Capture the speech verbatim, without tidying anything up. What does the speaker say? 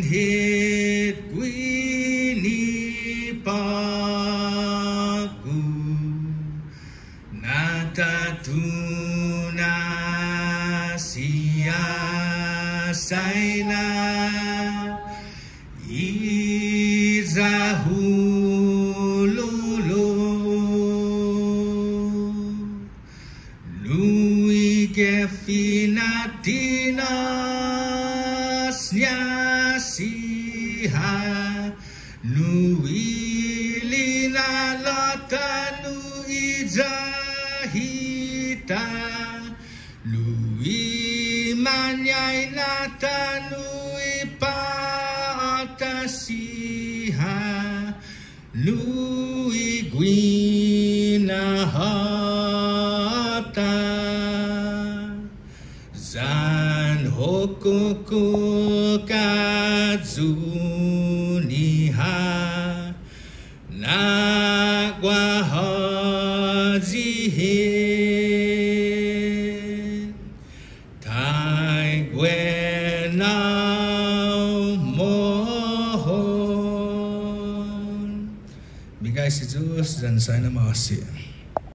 Hit Gwini Pagu Natatuna Sia Saina Izahululu Lui Gefinatina Siha Nui Lina Lata Nui Jahita Nui Manyai Nata Nui Paata Siha Nui Gwina Hata Zan Hokuku Kazuniha Nagwahazihin Tai Gwenau Mohon Bigay si Diyos dan sana makasih.